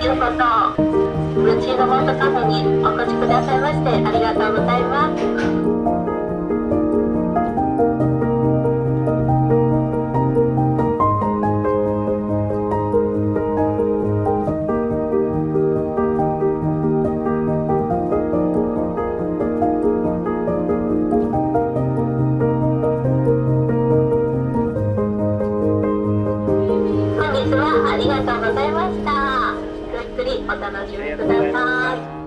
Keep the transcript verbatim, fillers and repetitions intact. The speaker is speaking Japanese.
ようこと、ブチーノモートカフェにお越しくださいましてありがとうございます。本日はありがとうございました。ゆっくりお楽しみください。